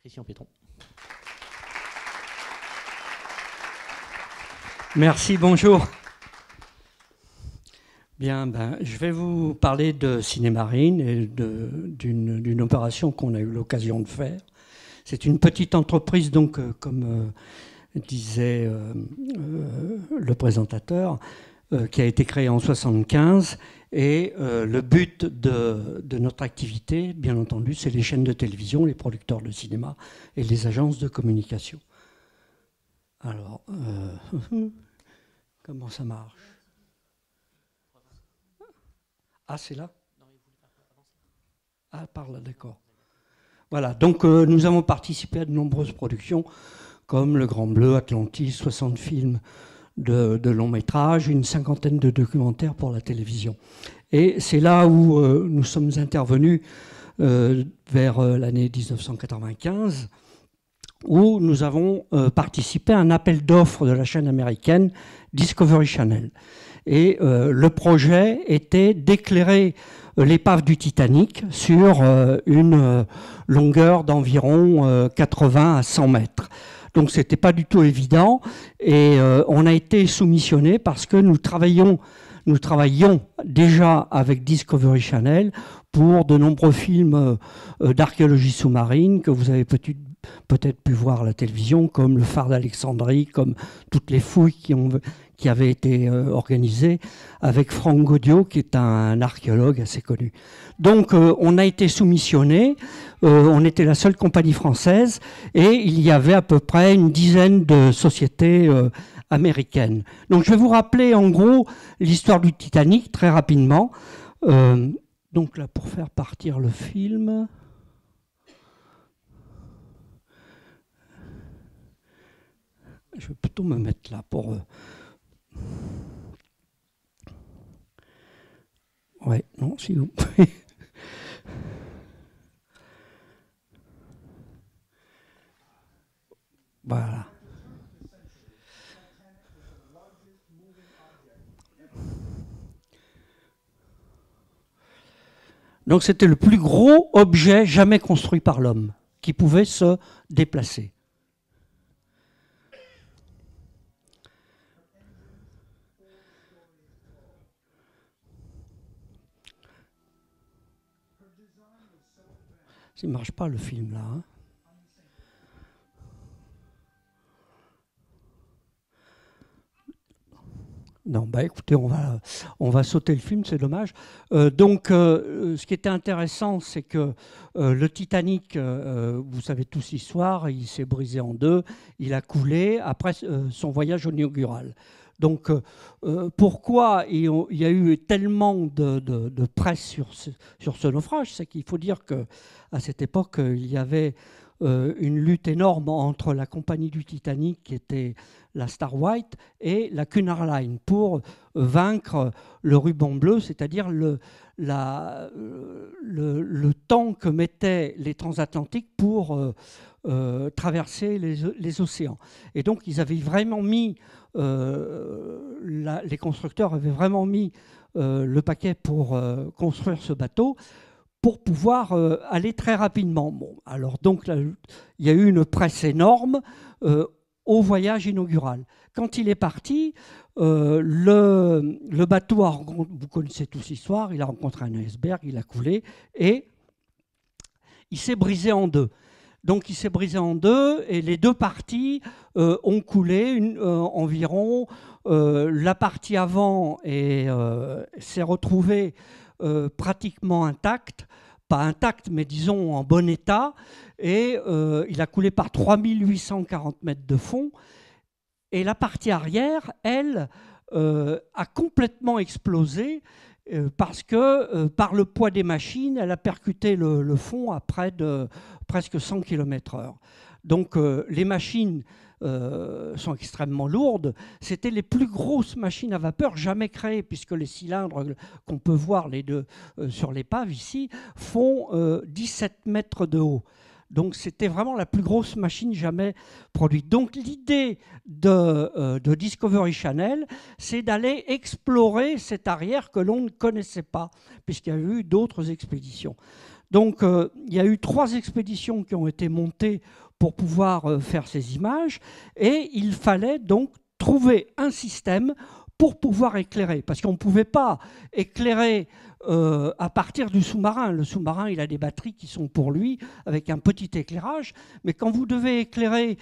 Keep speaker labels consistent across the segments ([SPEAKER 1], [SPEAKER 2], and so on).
[SPEAKER 1] Christian Pétron.
[SPEAKER 2] Merci, bonjour. Bien, je vais vous parler de Cinémarine et d'une opération qu'on a eu l'occasion de faire. C'est une petite entreprise, donc, comme disait le présentateur, qui a été créée en 1975. Et le but de notre activité, bien entendu, c'est les chaînes de télévision, les producteurs de cinéma et les agences de communication. Alors, comment ça marche? Ah, c'est là? Ah, par là, d'accord. Voilà, donc nous avons participé à de nombreuses productions, comme Le Grand Bleu, Atlantis, 60 films de long métrage, une cinquantaine de documentaires pour la télévision. Et c'est là où nous sommes intervenus vers l'année 1995, où nous avons participé à un appel d'offres de la chaîne américaine Discovery Channel. Et le projet était d'éclairer l'épave du Titanic sur une longueur d'environ 80 à 100 mètres. Donc ce n'était pas du tout évident et on a été soumissionné parce que nous travaillions déjà avec Discovery Channel pour de nombreux films d'archéologie sous-marine que vous avez peut-être pu voir à la télévision, comme Le Phare d'Alexandrie, comme toutes les fouilles qui avaient été organisées avec Franck Gaudio, qui est un archéologue assez connu. Donc on a été soumissionné, on était la seule compagnie française et il y avait à peu près une dizaine de sociétés américaines. Donc je vais vous rappeler en gros l'histoire du Titanic très rapidement. Donc là, pour faire partir le film... Je vais plutôt me mettre là pour... Ouais, non, si vous pouvez... Voilà. Donc c'était le plus gros objet jamais construit par l'homme, qui pouvait se déplacer. Ça ne marche pas le film là. Hein. Non, écoutez, on va sauter le film, c'est dommage. Ce qui était intéressant, c'est que le Titanic, vous savez tous l'histoire, il s'est brisé en deux, il a coulé après son voyage inaugural. Donc, pourquoi il y a eu tellement de presse sur ce naufrage? C'est qu'il faut dire qu'à cette époque, il y avait une lutte énorme entre la compagnie du Titanic, qui était la Star White, et la Cunard Line, pour vaincre le ruban bleu, c'est-à-dire le temps que mettaient les transatlantiques pour traverser les océans. Et donc, ils avaient vraiment mis... les constructeurs avaient vraiment mis le paquet pour construire ce bateau pour pouvoir aller très rapidement. Bon, alors donc là, il y a eu une presse énorme au voyage inaugural. Quand il est parti, le bateau vous connaissez tous l'histoire, il a rencontré un iceberg, il a coulé et il s'est brisé en deux. Donc il s'est brisé en deux et les deux parties ont coulé environ. La partie avant s'est retrouvée pratiquement intacte, pas intacte mais disons en bon état, et il a coulé par 3840 mètres de fond. Et la partie arrière, elle, a complètement explosé parce que par le poids des machines, elle a percuté le fond à près de presque 100 km/h. Donc les machines sont extrêmement lourdes. C'était les plus grosses machines à vapeur jamais créées, puisque les cylindres qu'on peut voir les deux sur l'épave ici font 17 mètres de haut. Donc c'était vraiment la plus grosse machine jamais produite. Donc l'idée de Discovery Channel, c'est d'aller explorer cette arrière que l'on ne connaissait pas, puisqu'il y a eu d'autres expéditions. Donc il y a eu 3 expéditions qui ont été montées pour pouvoir faire ces images, et il fallait donc trouver un système pour pouvoir éclairer, parce qu'on ne pouvait pas éclairer à partir du sous-marin. Le sous-marin, il a des batteries qui sont pour lui, avec un petit éclairage, mais quand vous devez éclairer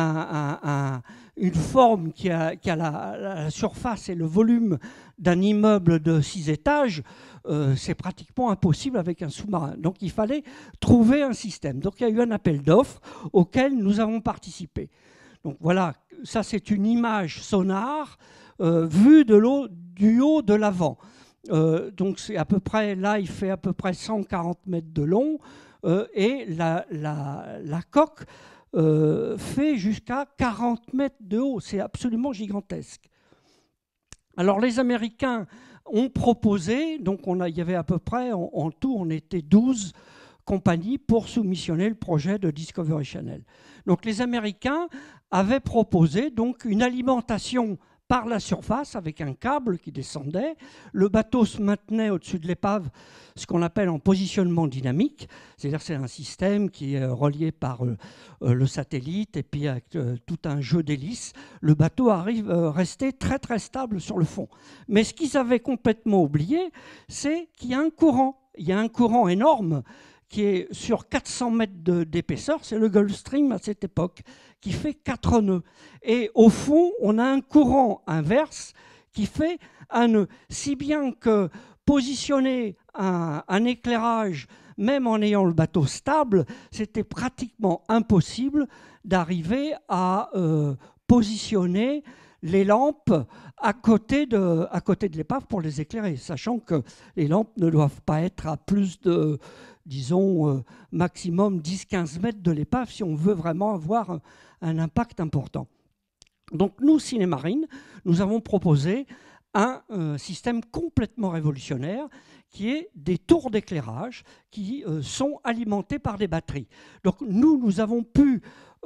[SPEAKER 2] une forme qui a la surface et le volume d'un immeuble de 6 étages, c'est pratiquement impossible avec un sous-marin. Donc il fallait trouver un système. Donc il y a eu un appel d'offres auquel nous avons participé. Donc voilà, ça c'est une image sonar vue du haut de l'avant. Donc c'est à peu près, là il fait à peu près 140 mètres de long, et la coque fait jusqu'à 40 mètres de haut. C'est absolument gigantesque. Alors les Américains ont proposé, donc il y avait à peu près, en tout on était 12 compagnies pour soumissionner le projet de Discovery Channel. Donc les Américains avaient proposé donc une alimentation par la surface avec un câble qui descendait. Le bateau se maintenait au-dessus de l'épave, ce qu'on appelle en positionnement dynamique, c'est-à-dire c'est un système qui est relié par le satellite et puis avec tout un jeu d'hélices. Le bateau arrive à rester très très stable sur le fond. Mais ce qu'ils avaient complètement oublié, c'est qu'il y a un courant. Il y a un courant énorme qui est sur 400 mètres d'épaisseur, c'est le Gulf Stream à cette époque, qui fait 4 nœuds. Et au fond, on a un courant inverse qui fait un nœud. Si bien que positionner un éclairage, même en ayant le bateau stable, c'était pratiquement impossible d'arriver à positionner les lampes à côté de l'épave pour les éclairer, sachant que les lampes ne doivent pas être à plus de, disons, maximum 10-15 mètres de l'épave si on veut vraiment avoir un impact important. Donc nous, Cinémarine, nous avons proposé un système complètement révolutionnaire qui est des tours d'éclairage qui sont alimentés par des batteries. Donc nous avons pu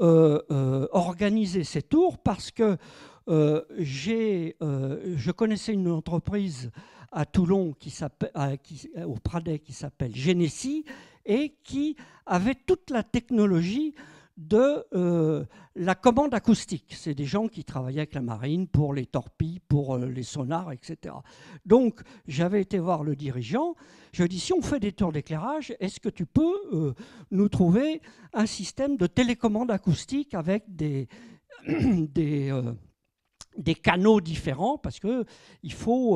[SPEAKER 2] organiser ces tours parce que je connaissais une entreprise à Toulon au Pradet qui s'appelle Genesys et qui avait toute la technologie de la commande acoustique. C'est des gens qui travaillaient avec la marine pour les torpilles, pour les sonars, etc. Donc j'avais été voir le dirigeant, je lui ai dit si on fait des tours d'éclairage, est-ce que tu peux nous trouver un système de télécommande acoustique avec des canaux différents, parce qu'il faut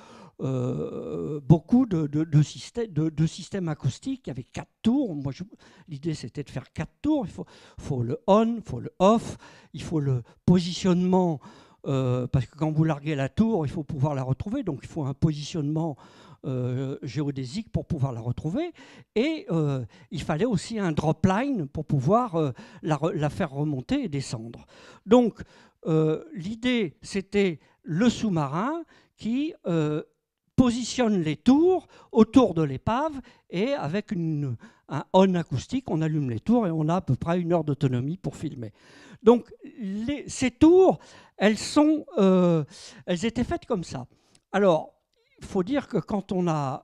[SPEAKER 2] beaucoup de systèmes acoustiques avec 4 tours. Moi, l'idée, c'était de faire 4 tours. Il faut le on, il faut le off, il faut le positionnement, parce que quand vous larguez la tour, il faut pouvoir la retrouver. Donc, il faut un positionnement géodésique pour pouvoir la retrouver. Et il fallait aussi un drop line pour pouvoir la faire remonter et descendre. Donc, l'idée, c'était le sous-marin qui positionne les tours autour de l'épave et avec un on acoustique, on allume les tours et on a à peu près 1 heure d'autonomie pour filmer. Donc ces tours, elles étaient faites comme ça. Alors, il faut dire que quand on a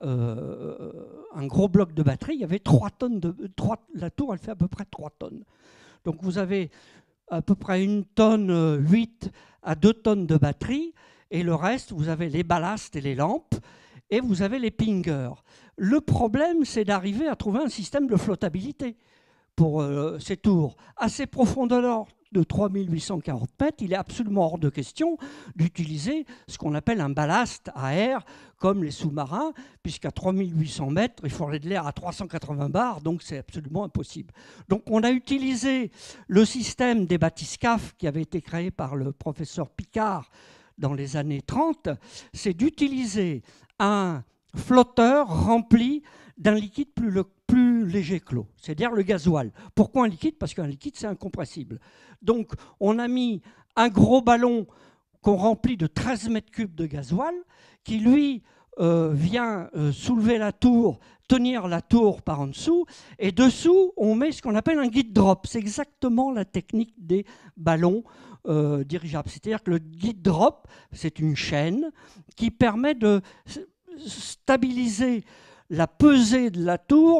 [SPEAKER 2] un gros bloc de batterie, il y avait 3 tonnes la tour, elle fait à peu près 3 tonnes. Donc vous avez à peu près 1 tonne 8 à 2 tonnes de batterie, et le reste, vous avez les ballasts et les lampes, et vous avez les pingers. Le problème, c'est d'arriver à trouver un système de flottabilité pour ces tours. À ces profondeurs de 3840 mètres, il est absolument hors de question d'utiliser ce qu'on appelle un ballast à air, comme les sous-marins, puisqu'à 3800 mètres, il faudrait de l'air à 380 bars, donc c'est absolument impossible. Donc on a utilisé le système des bathyscaphes qui avait été créé par le professeur Picard dans les années 30, c'est d'utiliser un flotteur rempli d'un liquide plus léger que l'eau, c'est-à-dire le gasoil. Pourquoi un liquide? Parce qu'un liquide, c'est incompressible. Donc, on a mis un gros ballon qu'on remplit de 13 mètres cubes de gasoil, qui, lui, vient soulever la tour, tenir la tour par en dessous, et dessous, on met ce qu'on appelle un guide drop. C'est exactement la technique des ballons dirigeables. C'est-à-dire que le guide drop, c'est une chaîne qui permet de stabiliser la pesée de la tour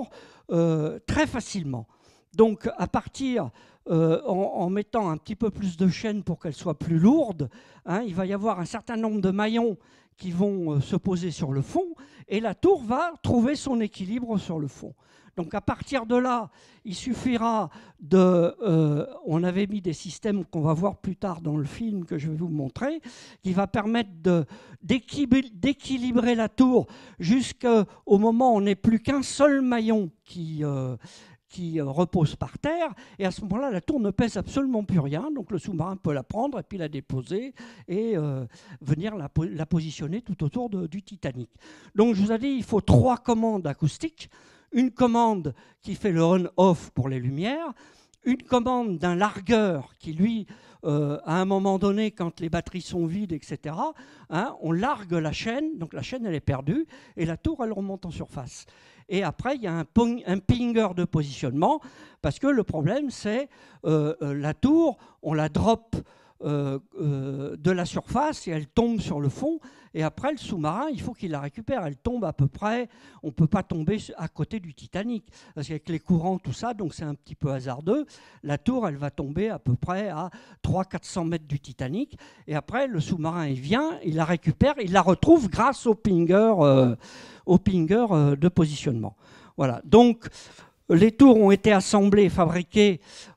[SPEAKER 2] très facilement. Donc à partir, en mettant un petit peu plus de chaîne pour qu'elle soit plus lourde, hein, il va y avoir un certain nombre de maillons qui vont se poser sur le fond, et la tour va trouver son équilibre sur le fond. Donc à partir de là, il suffira de... on avait mis des systèmes qu'on va voir plus tard dans le film que je vais vous montrer, qui va permettre d'équilibrer la tour jusqu'au moment où on n'est plus qu'un seul maillon qui repose par terre, et à ce moment-là, la tour ne pèse absolument plus rien, donc le sous-marin peut la prendre et puis la déposer et venir la positionner tout autour du Titanic. Donc je vous ai dit, il faut 3 commandes acoustiques, une commande qui fait le on-off pour les lumières, une commande d'un largueur qui, lui, à un moment donné, quand les batteries sont vides, etc., hein, on largue la chaîne, donc la chaîne, elle est perdue, et la tour, elle remonte en surface. Et après, il y a un pinger de positionnement, parce que le problème, c'est la tour, on la drop de la surface et elle tombe sur le fond. Et après, le sous-marin, il faut qu'il la récupère. Elle tombe à peu près, on ne peut pas tomber à côté du Titanic, parce qu'avec les courants, tout ça, donc c'est un petit peu hasardeux. La tour, elle va tomber à peu près à 300-400 mètres du Titanic. Et après, le sous-marin, il vient, il la récupère, il la retrouve grâce au pinger de positionnement. Voilà, donc les tours ont été assemblées, fabriquées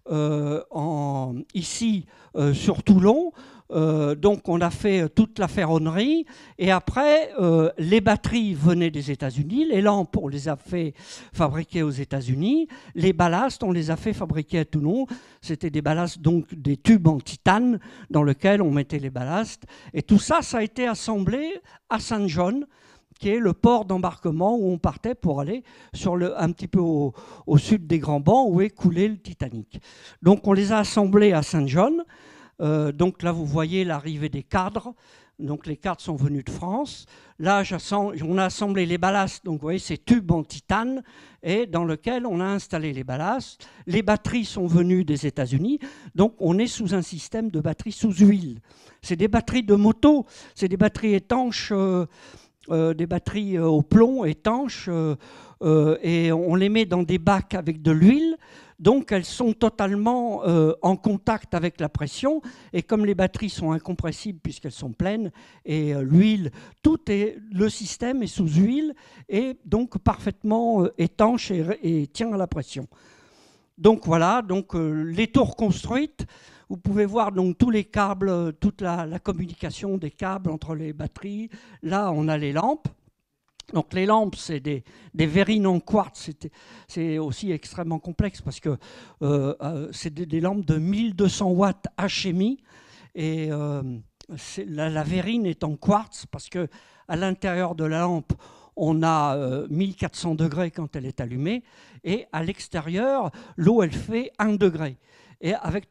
[SPEAKER 2] ici sur Toulon. Donc on a fait toute la ferronnerie, et après les batteries venaient des États-Unis, les lampes on les a fait fabriquer aux États-Unis, les ballasts on les a fait fabriquer à Toulon. C'était des ballasts, donc des tubes en titane dans lesquels on mettait les ballasts, et tout ça, ça a été assemblé à Saint John, qui est le port d'embarquement où on partait pour aller un petit peu au sud des Grands Bancs où est coulé le Titanic. Donc on les a assemblés à Saint John. Donc là vous voyez l'arrivée des cadres. Donc les cadres sont venus de France. Là on a assemblé les ballasts, donc vous voyez ces tubes en titane, et dans lequel on a installé les ballasts. Les batteries sont venues des États-Unis, donc on est sous un système de batteries sous huile. C'est des batteries de moto, c'est des batteries étanches, des batteries au plomb étanches, et on les met dans des bacs avec de l'huile, donc elles sont totalement en contact avec la pression, et comme les batteries sont incompressibles puisqu'elles sont pleines, et l'huile, le système est sous huile et donc parfaitement étanche et tient à la pression. Donc voilà, donc les tours construites. Vous pouvez voir donc tous les câbles, toute la communication des câbles entre les batteries. Là, on a les lampes. Donc les lampes, c'est des verrines en quartz. C'est aussi extrêmement complexe parce que c'est des lampes de 1200 watts HMI. Et la verrine est en quartz parce qu'à l'intérieur de la lampe, on a 1400 degrés quand elle est allumée. Et à l'extérieur, l'eau, elle fait 1 degré. Et avec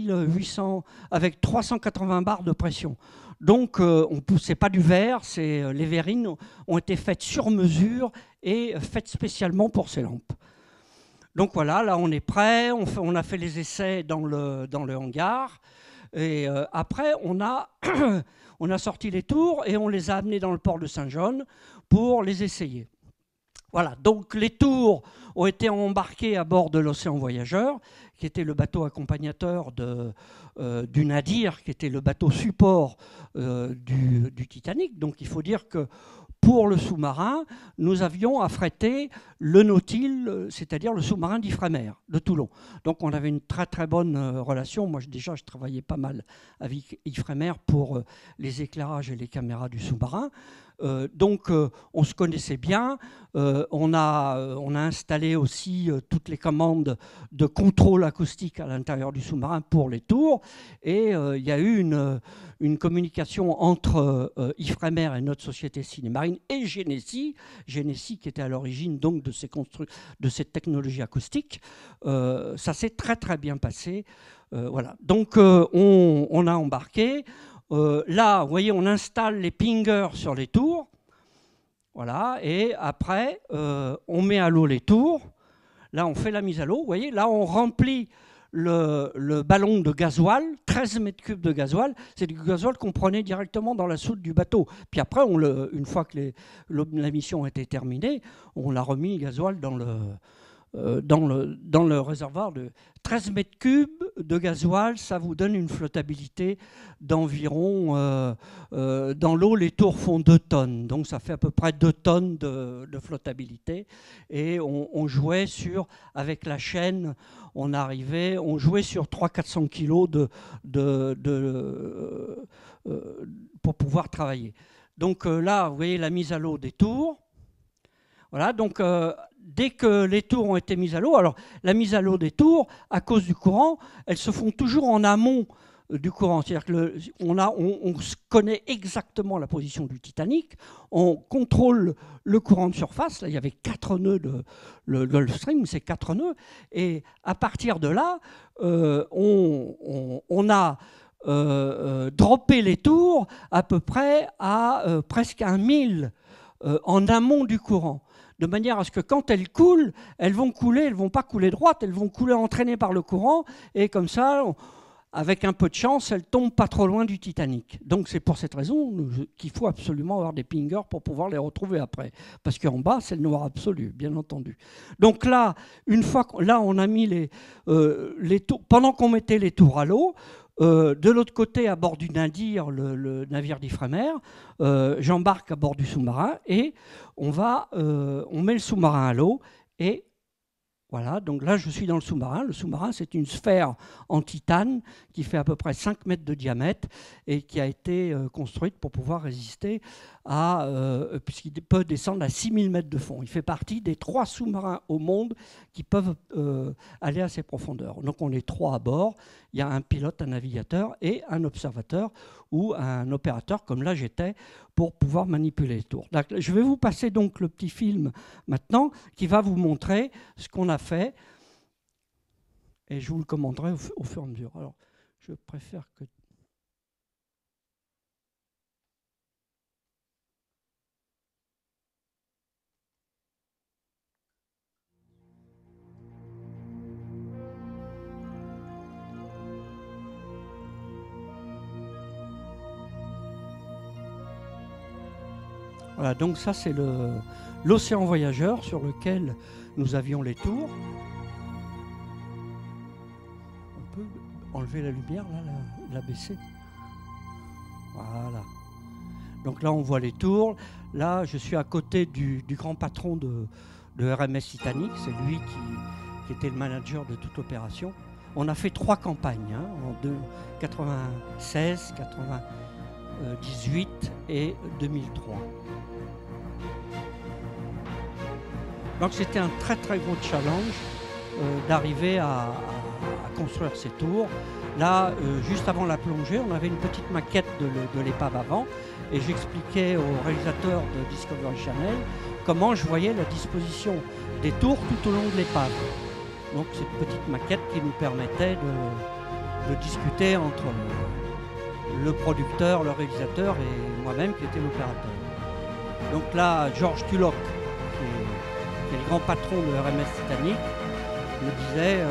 [SPEAKER 2] 380 bars de pression. Donc, c'est pas du verre, les verrines ont été faites sur mesure et faites spécialement pour ces lampes. Donc voilà, là on est prêt, on a fait les essais dans le hangar. Et après, on a sorti les tours et on les a amenés dans le port de Saint-John pour les essayer. Voilà, donc les tours ont été embarqués à bord de l'Océan Voyageur, qui était le bateau accompagnateur du Nadir, qui était le bateau support du Titanic. Donc il faut dire que pour le sous-marin, nous avions affrété le Nautile, c'est-à-dire le sous-marin d'Ifremer, de Toulon. Donc on avait une très très bonne relation. Moi déjà, je travaillais pas mal avec Ifremer pour les éclairages et les caméras du sous-marin. Donc on se connaissait bien, on a installé aussi toutes les commandes de contrôle acoustique à l'intérieur du sous-marin pour les tours, et il y a eu une communication entre Ifremer et notre société Cinémarine et Genesys qui était à l'origine donc de cette technologie acoustique. Ça s'est très très bien passé. Voilà. Donc on a embarqué. Là, vous voyez, on installe les pingers sur les tours. Voilà, et après, on met à l'eau les tours. Là, on fait la mise à l'eau. Vous voyez, là, on remplit le ballon de gasoil, 13 mètres cubes de gasoil. C'est du gasoil qu'on prenait directement dans la soute du bateau. Puis après, une fois que la mission était terminée, on a remis le gasoil dans dans le réservoir de 13 mètres cubes de gasoil, ça vous donne une flottabilité d'environ, dans l'eau, les tours font 2 tonnes, donc ça fait à peu près 2 tonnes de flottabilité. Et on jouait avec la chaîne, on jouait sur 300-400 kilos pour pouvoir travailler. Donc là, vous voyez la mise à l'eau des tours. Voilà, donc dès que les tours ont été mises à l'eau, alors la mise à l'eau des tours, à cause du courant, elles se font toujours en amont du courant. C'est-à-dire qu'on connaît exactement la position du Titanic, on contrôle le courant de surface. Là, il y avait 4 nœuds, le Gulfstream, c'est 4 nœuds. Et à partir de là, on a droppé les tours à peu près à presque 1 000 en amont du courant, de manière à ce que quand elles coulent, elles vont couler, elles ne vont pas couler droite, elles vont couler entraînées par le courant, et comme ça, avec un peu de chance, elles ne tombent pas trop loin du Titanic. Donc c'est pour cette raison qu'il faut absolument avoir des pingers pour pouvoir les retrouver après, parce qu'en bas, c'est le noir absolu, bien entendu. Donc là, une fois là, on a mis les tours, pendant qu'on mettait les tours à l'eau, de l'autre côté, à bord du Nadir, le navire d'Ifremer, j'embarque à bord du sous-marin et on met le sous-marin à l'eau et voilà, donc là je suis dans le sous-marin. Le sous-marin, c'est une sphère en titane qui fait à peu près 5 mètres de diamètre et qui a été construite pour pouvoir résister puisqu'il peut descendre à 6000 mètres de fond. Il fait partie des 3 sous-marins au monde qui peuvent aller à ces profondeurs. Donc on est 3 à bord. Il y a un pilote, un navigateur et un observateur ou un opérateur, comme là j'étais, pour pouvoir manipuler les tours. Je vais vous passer donc le petit film maintenant qui va vous montrer ce qu'on a fait et je vous le commenterai au fur et à mesure. Alors, je préfère que... Voilà, donc ça c'est l'océan voyageur sur lequel nous avions les tours. On peut enlever la lumière, là, la baisser. Voilà. Donc là on voit les tours. Là je suis à côté du grand patron de RMS Titanic. C'est lui qui était le manager de toute l'opération. On a fait 3 campagnes, hein, en 96, 98 et 2003. Donc c'était un très très gros challenge d'arriver à construire ces tours. Là, juste avant la plongée, on avait une petite maquette de l'épave avant et j'expliquais au réalisateur de Discovery Channel comment je voyais la disposition des tours tout au long de l'épave. Donc cette petite maquette qui nous permettait de discuter entre le producteur, le réalisateur et moi-même qui était l'opérateur. Donc là, George Tulloch, qui est le grand patron de RMS Titanic, me disait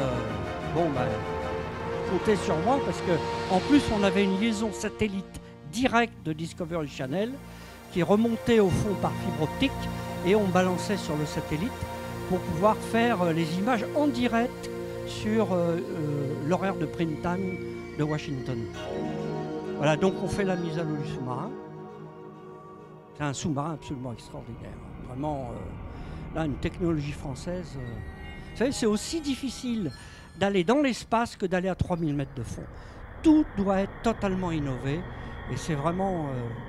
[SPEAKER 2] comptez sur moi parce qu'en plus on avait une liaison satellite directe de Discovery Channel qui remontait au fond par fibre optique et on balançait sur le satellite pour pouvoir faire les images en direct sur l'horaire de prime time de Washington. Voilà, donc on fait la mise à l'eau du sous-marin. C'est un sous-marin absolument extraordinaire. Vraiment, là, une technologie française. Vous savez, c'est aussi difficile d'aller dans l'espace que d'aller à 3000 mètres de fond. Tout doit être totalement innové et c'est vraiment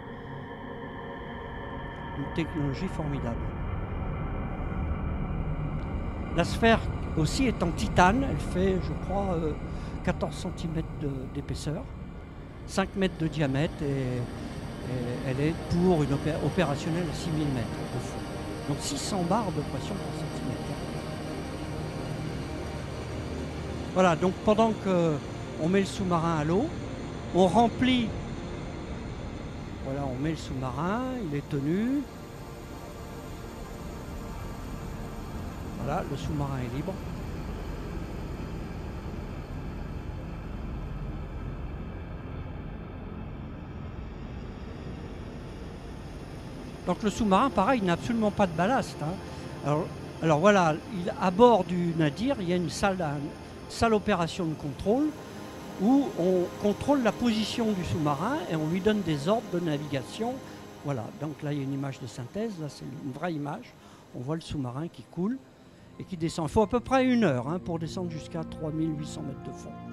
[SPEAKER 2] une technologie formidable. La sphère aussi est en titane, elle fait, je crois, 14 cm d'épaisseur, 5 mètres de diamètre et elle est pour une opérationnelle à 6000 mètres de fond. Donc 600 bars de pression par centimètre. Voilà, donc pendant qu'on met le sous-marin à l'eau, on remplit. Voilà, on met le sous-marin, il est tenu. Voilà, le sous-marin est libre. Donc le sous-marin, pareil, il n'a absolument pas de ballast. Hein. Alors, Alors voilà, à bord du Nadir, il y a une salle opération de contrôle où on contrôle la position du sous-marin et on lui donne des ordres de navigation. Voilà, donc là il y a une image de synthèse, là c'est une vraie image. On voit le sous-marin qui coule et qui descend. Il faut à peu près 1 heure pour descendre jusqu'à 3800 mètres de fond.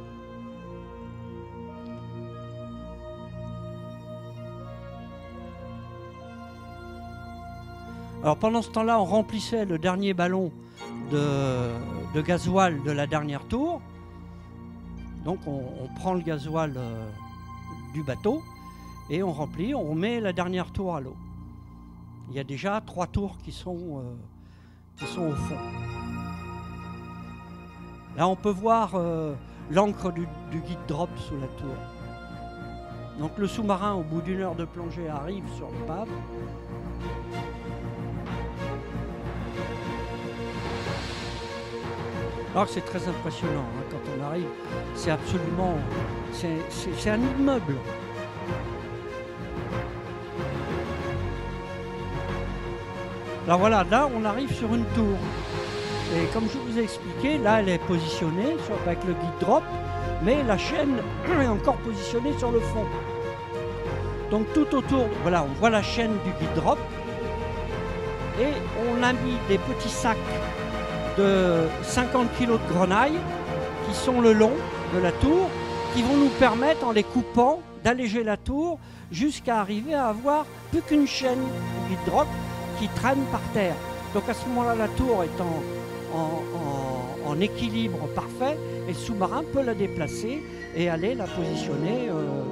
[SPEAKER 2] Alors pendant ce temps-là, on remplissait le dernier ballon de gasoil de la dernière tour. Donc on prend le gasoil du bateau et on remplit, on met la dernière tour à l'eau. Il y a déjà 3 tours qui sont au fond. Là on peut voir l'ancre du guide drop sous la tour. Donc le sous-marin au bout d'1 heure de plongée arrive sur l'épave. Alors c'est très impressionnant quand on arrive, c'est absolument, c'est un immeuble. Alors voilà, là on arrive sur une tour. Et comme je vous ai expliqué, là elle est positionnée avec le guide drop, mais la chaîne est encore positionnée sur le fond. Donc tout autour, voilà, on voit la chaîne du guide drop et on a mis des petits sacs de 50 kg de grenaille qui sont le long de la tour, qui vont nous permettre, en les coupant, d'alléger la tour jusqu'à arriver à avoir plus qu'une chaîne de guide drop qui traîne par terre. Donc à ce moment-là, la tour est en équilibre parfait et le sous-marin peut la déplacer et aller la positionner,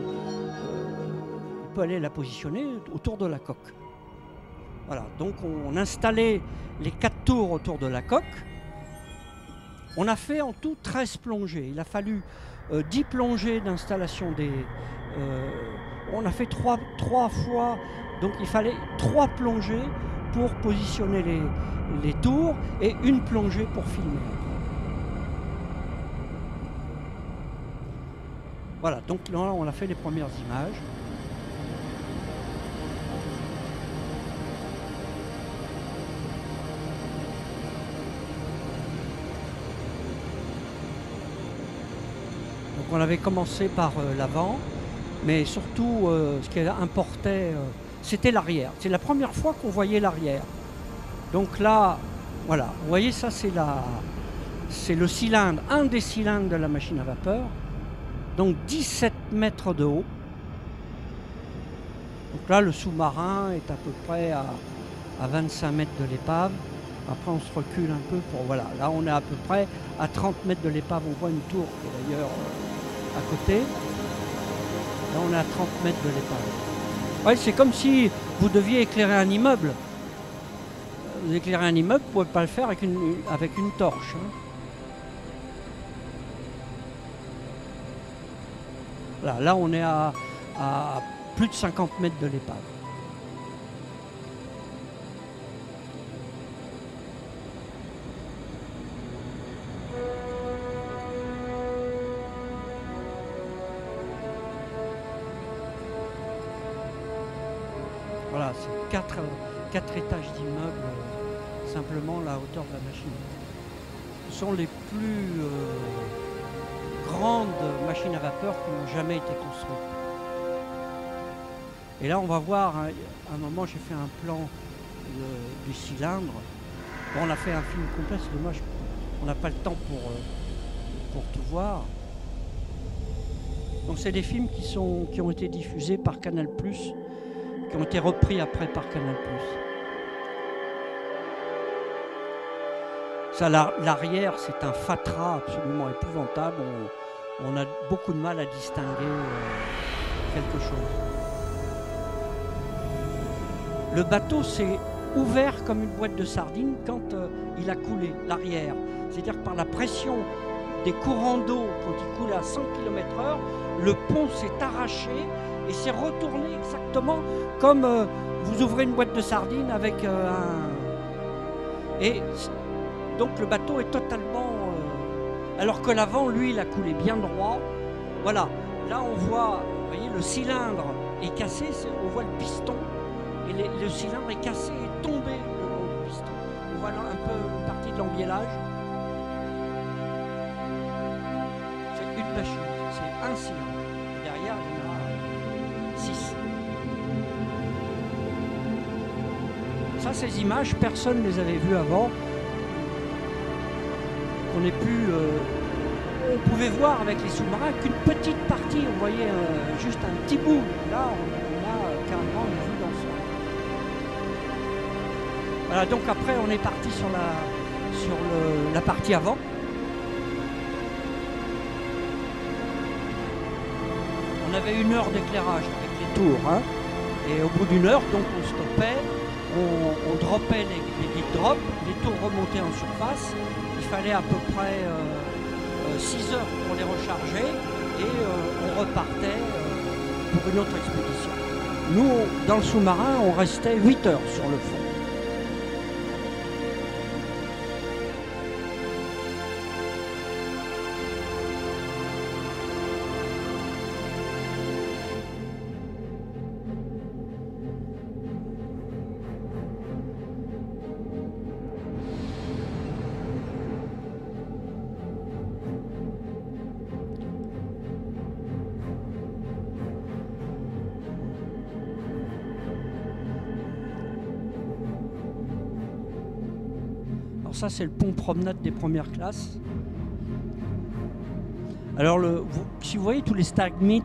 [SPEAKER 2] peut aller la positionner autour de la coque. Voilà, donc on installait les 4 tours autour de la coque. On a fait en tout 13 plongées. Il a fallu 10 plongées d'installation des... on a fait 3 fois, donc il fallait 3 plongées pour positionner les tours et 1 plongée pour filmer. Voilà, donc là on a fait les premières images. On avait commencé par l'avant, mais surtout ce qui importait, c'était l'arrière. C'est la première fois qu'on voyait l'arrière. Donc là, voilà, vous voyez ça, c'est le cylindre, un des cylindres de la machine à vapeur. Donc 17 mètres de haut. Donc là, le sous-marin est à peu près à 25 mètres de l'épave. Après, on se recule un peu pour... Voilà, là, on est à peu près à 30 mètres de l'épave. On voit une tour qui est d'ailleurs à côté. Là, on est à 30 mètres de l'épave. Ouais, c'est comme si vous deviez éclairer un immeuble. Vous éclairez un immeuble, vous ne pouvez pas le faire avec une torche. Voilà, là, on est à plus de 50 mètres de l'épave. Voilà, c'est 4 étages d'immeubles, simplement la hauteur de la machine. Ce sont les plus grandes machines à vapeur qui n'ont jamais été construites. Et là, on va voir, à un moment, j'ai fait un plan du cylindre. Bon, on a fait un film complet, c'est dommage, on n'a pas le temps pour tout voir. Donc c'est des films qui ont été diffusés par Canal+, qui ont été repris après par Canal+. Ça, l'arrière, c'est un fatras absolument épouvantable. On a beaucoup de mal à distinguer quelque chose. Le bateau s'est ouvert comme une boîte de sardines quand il a coulé, l'arrière. C'est-à-dire que par la pression des courants d'eau, quand il coule à 100 km/h, le pont s'est arraché et s'est retourné exactement comme vous ouvrez une boîte de sardines avec un... Et donc le bateau est totalement... alors que l'avant, lui, il a coulé bien droit. Voilà, là on voit, vous voyez, le cylindre est cassé, on voit le piston, et le cylindre est cassé et tombé le long du piston. On voit un peu une partie de l'embiellage. C'est une machine, c'est un cylindre. Derrière, il y en a 6. Ça, ces images, personne ne les avait vues avant. On pouvait voir avec les sous-marins qu'une petite partie, on voyait juste un petit bout. Là, on a carrément une vue d'ensemble. Voilà, donc après, on est parti sur la partie avant. On avait 1 heure d'éclairage avec les tours. Hein, et au bout d'1 heure, donc on stoppait, on droppait les guides drop, les tours remontaient en surface. Il fallait à peu près 6 heures pour les recharger et on repartait pour une autre expédition. Nous, dans le sous-marin, on restait 8 heures sur le fond. Ça, c'est le pont promenade des premières classes. Alors, si vous voyez tous les stalagmites,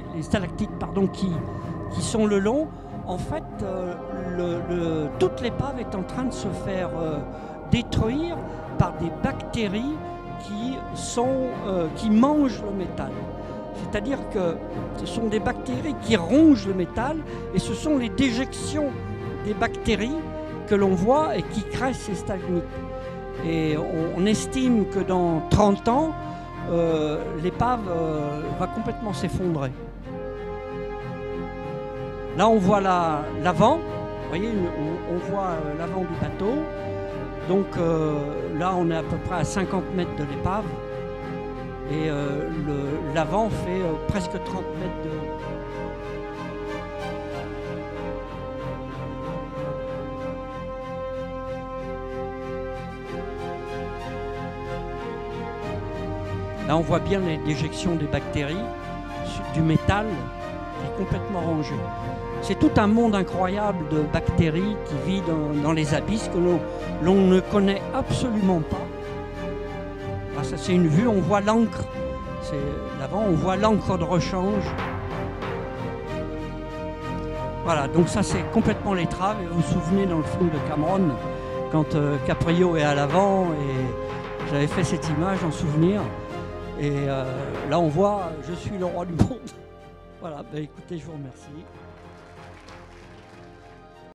[SPEAKER 2] qui sont le long, en fait, toute l'épave est en train de se faire détruire par des bactéries qui mangent le métal. C'est-à-dire que ce sont des bactéries qui rongent le métal et ce sont les déjections des bactéries que l'on voit et qui créent ces stalagmites. Et on estime que dans 30 ans, l'épave va complètement s'effondrer. Là, on voit l'avant. Vous voyez, on voit l'avant du bateau. Donc là, on est à peu près à 50 mètres de l'épave. Et l'avant fait presque 30 mètres de haut. Là, on voit bien les déjections des bactéries, du métal qui est complètement rongé. C'est tout un monde incroyable de bactéries qui vit dans les abysses que l'on ne connaît absolument pas. Là, ça, c'est une vue, on voit l'ancre. L'avant, on voit l'ancre de rechange. Voilà, donc ça, c'est complètement l'étrave. Et vous vous souvenez dans le film de Cameron, quand Caprio est à l'avant, et j'avais fait cette image en souvenir. Et là, on voit « Je suis le roi du monde ». Voilà, ben écoutez, je vous remercie.